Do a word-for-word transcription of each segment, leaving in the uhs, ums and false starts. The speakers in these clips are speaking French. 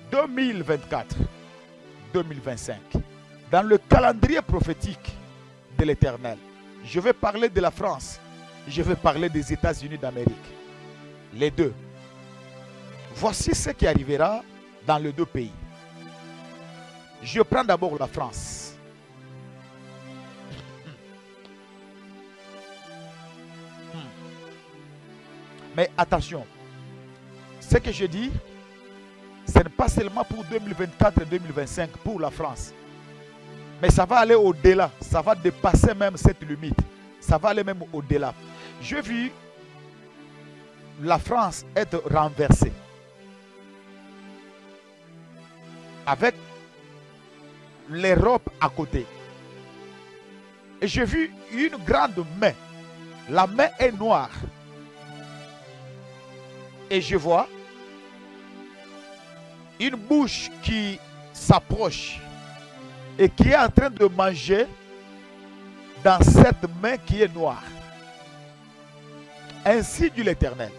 deux mille vingt-quatre deux mille vingt-cinq, dans le calendrier prophétique de l'Éternel, je vais parler de la France, je vais parler des États-Unis d'Amérique. Les deux. Voici ce qui arrivera dans les deux pays. Je prends d'abord la France. Mais attention, ce que je dis, ce n'est pas seulement pour deux mille vingt-quatre et deux mille vingt-cinq pour la France. Mais ça va aller au-delà, ça va dépasser même cette limite. Ça va aller même au-delà. J'ai vu la France être renversée. Avec l'Europe à côté. Et j'ai vu une grande main. La main est noire. Et je vois une bouche qui s'approche et qui est en train de manger dans cette main qui est noire. Ainsi dit l'Éternel.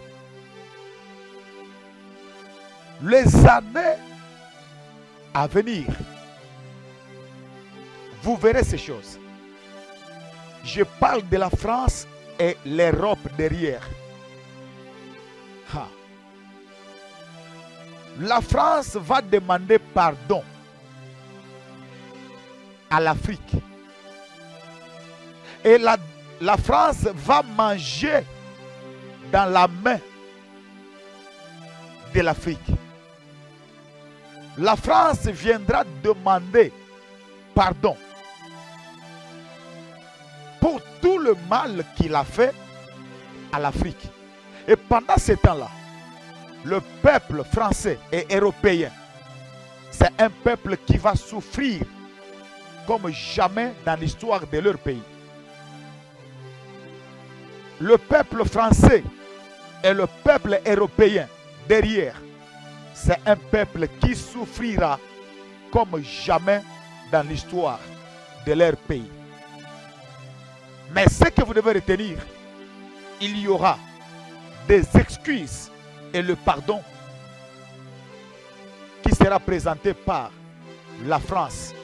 Les années à venir, vous verrez ces choses. Je parle de la France et l'Europe derrière. Ha. La France va demander pardon à l'Afrique. Et la, la France va manger dans la main de l'Afrique. La France viendra demander pardon pour tout le mal qu'il a fait à l'Afrique. Et pendant ce temps-là, le peuple français et européen, c'est un peuple qui va souffrir comme jamais dans l'histoire de leur pays. Le peuple français et le peuple européen derrière, c'est un peuple qui souffrira comme jamais dans l'histoire de leur pays. Mais ce que vous devez retenir, il y aura des excuses et le pardon qui sera présenté par la France